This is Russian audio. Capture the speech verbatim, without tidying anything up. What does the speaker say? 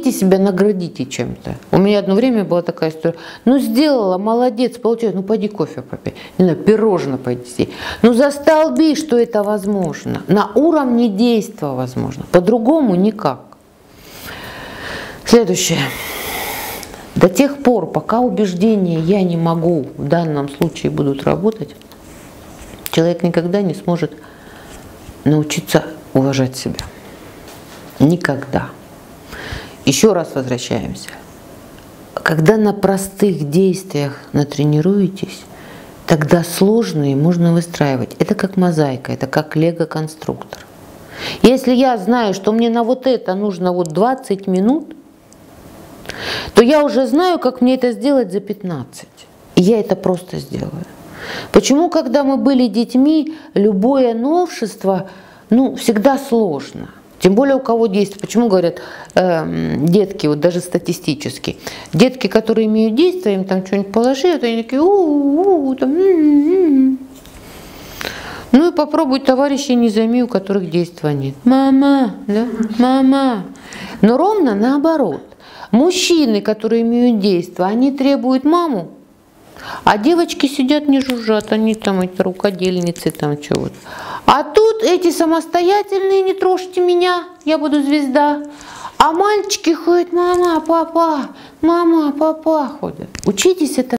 себя наградите чем-то. У меня одно время была такая история. Ну, сделала, молодец, получилось. Ну, пойди кофе попей. Не знаю, пирожное пойди съесть. Ну, застолби, что это возможно. На уровне действия возможно. По-другому никак. Следующее. До тех пор, пока убеждения «я не могу» в данном случае будут работать, человек никогда не сможет научиться уважать себя. Никогда. Еще раз возвращаемся. Когда на простых действиях натренируетесь, тогда сложные можно выстраивать. Это как мозаика, это как лего-конструктор. Если я знаю, что мне на вот это нужно вот двадцать минут, то я уже знаю, как мне это сделать за пятнадцать. И я это просто сделаю. Почему, когда мы были детьми, любое новшество, ну, всегда сложно? Тем более у кого действие. Почему говорят э, детки, вот даже статистически, детки, которые имеют действие, им там что-нибудь положи, вот они такие, у-у-у, там, м-м-м. Ну и попробуй товарищи не займи, у которых действия нет. Мама, да, мама. Но ровно наоборот. Мужчины, которые имеют действие, они требуют маму, а девочки сидят, не жужжат, они там эти рукодельницы, там чего-то. А тут эти самостоятельные, не трожьте меня, я буду звезда. А мальчики ходят, мама, папа, мама, папа ходят. Учитесь это.